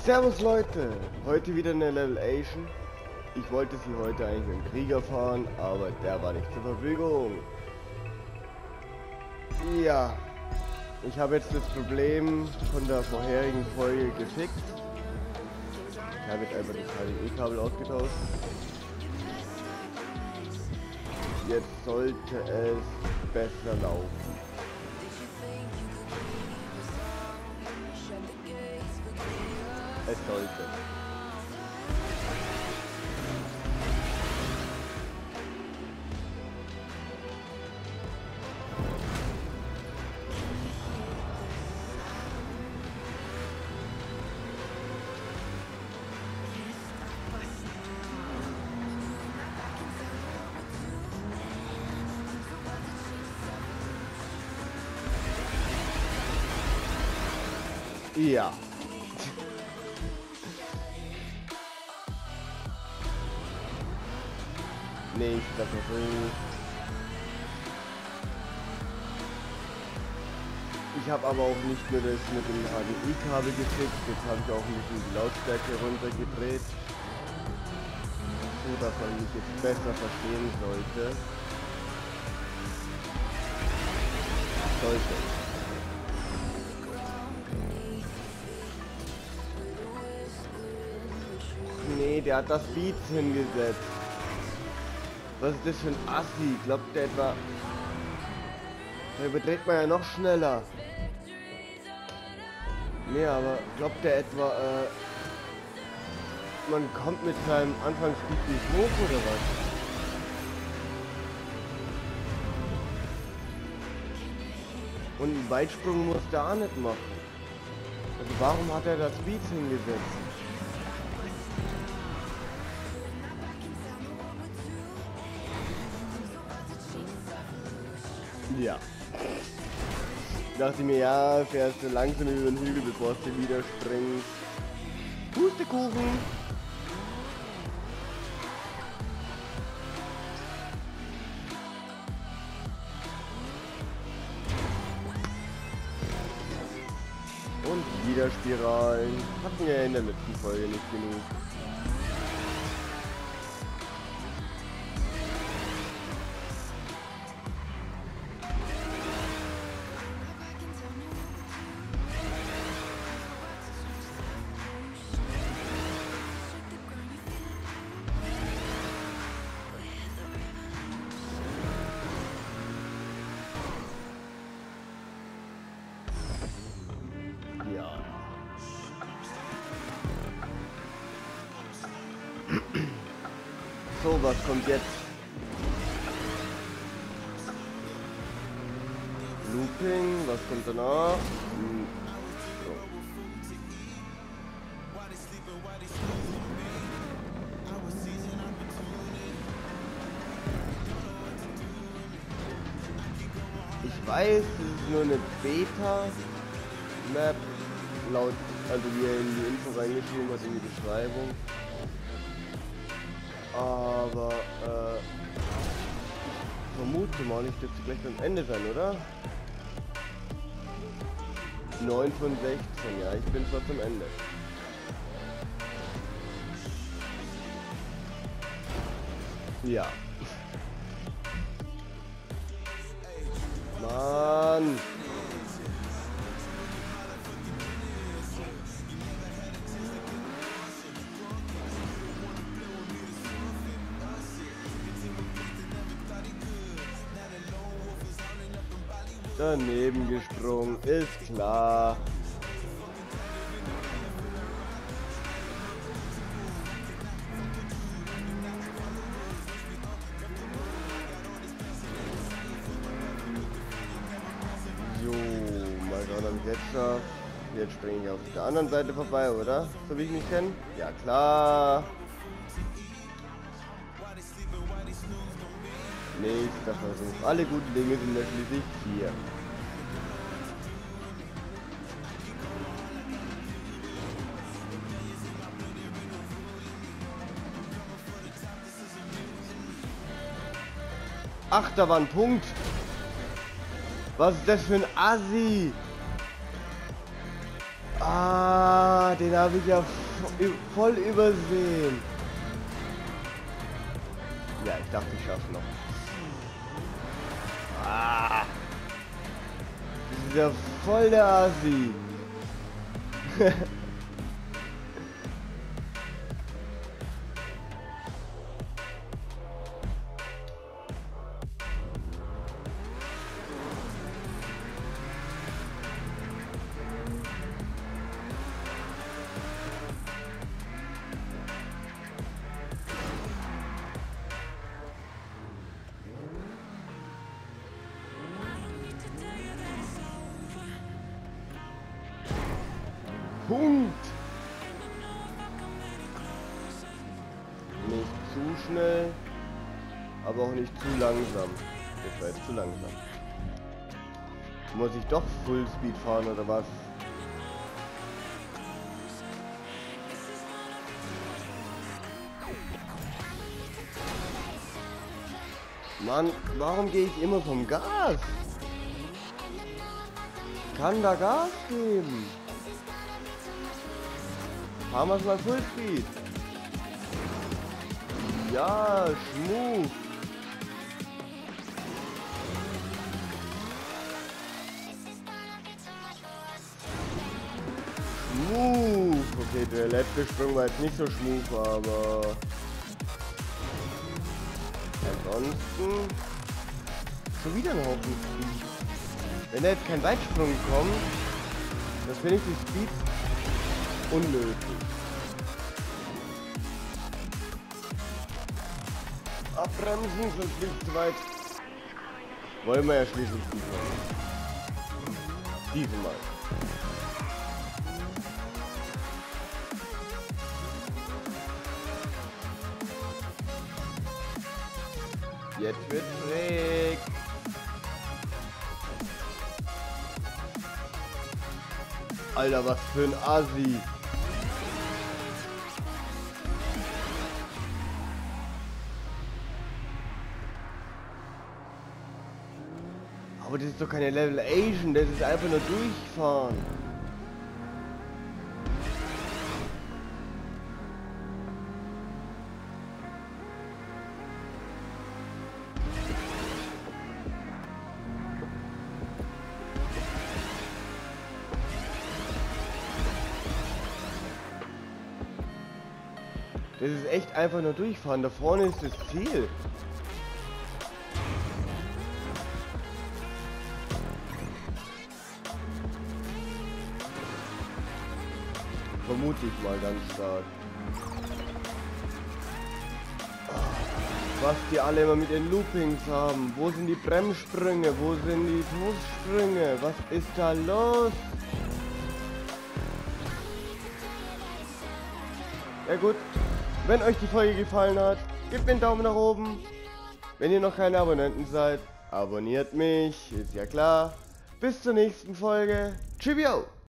Servus Leute, heute wieder eine Level Asian. Ich wollte sie heute eigentlich mit dem Krieger fahren, aber der war nicht zur Verfügung. Ja, ich habe jetzt das Problem von der vorherigen Folge gefixt. Ich habe jetzt einfach das HDMI-Kabel ausgetauscht. Jetzt sollte es besser laufen. Es sollte. Ja. Nächster Versuch. Ich habe aber auch nicht nur das mit dem HDMI-Kabel gefixt, jetzt habe ich auch ein bisschen die Lautstärke runtergedreht, so dass man mich jetzt besser verstehen sollte. Nee, der hat das Beats hingesetzt. Was ist das für ein Assi? Glaubt der etwa... Da überträgt man ja noch schneller. Nee, aber glaubt der etwa, man kommt mit seinem Anfangsspeed nicht hoch oder was? Und einen Weitsprung muss der auch nicht machen. Also warum hat er das Beats hingesetzt? Ja. Ich dachte mir, ja, fährst du langsam über den Hügel, bevor es dir wieder springt. Pustekuchen! Und wieder Spiralen. Hatten wir ja in der letzten Folge nicht genug. So, was kommt jetzt? Looping, was kommt danach? So. Ich weiß, es ist nur eine Beta-Map, laut, also wie er in die Info reingeschrieben hat, in die Beschreibung. Aber, ich vermute mal, ich dürfte gleich am Ende sein, oder? 9 von 16, ja, ich bin fast am Ende. Ja. Mann! Daneben gesprungen, ist klar. So, mal schauen, ob ich jetzt schaffe. Jetzt springe ich auf der anderen Seite vorbei, oder? So wie ich mich kenne? Ja, klar. Nächster Versuch. Alle guten Dinge sind ja schließlich hier. Ach, da war ein Punkt. Was ist das für ein Assi? Ah, den habe ich ja voll übersehen. Ja, ich dachte, ich schaff's noch. Ah, das ist ja voll der Asi. Punkt! Nicht zu schnell, aber auch nicht zu langsam. Das war jetzt zu langsam. Muss ich doch Fullspeed fahren oder was? Mann, warum gehe ich immer vom Gas? Ich kann da Gas geben. Fahren wir es mal Fullspeed. Ja, smooth. Smooth. Okay, der letzte Sprung war jetzt nicht so smooth, aber ansonsten schon wieder ein Haufen Speed. Wenn da jetzt kein Weitsprung kommt, das finde ich die Speed unnötig. Abbremsen, sonst bin ich zu weit. Wollen wir ja schließlich diesmal. Diesmal. Jetzt wird schräg. Alter, was für ein Assi. Aber das ist doch keine Level Asian, das ist einfach nur durchfahren. Das ist echt einfach nur durchfahren. Da vorne ist das Ziel. Vermute ich mal ganz stark. Was die alle immer mit den Loopings haben. Wo sind die Bremssprünge? Wo sind die Fußsprünge? Was ist da los? Ja gut. Wenn euch die Folge gefallen hat, gebt mir einen Daumen nach oben. Wenn ihr noch keine Abonnenten seid, abonniert mich, ist ja klar. Bis zur nächsten Folge. Tschüss.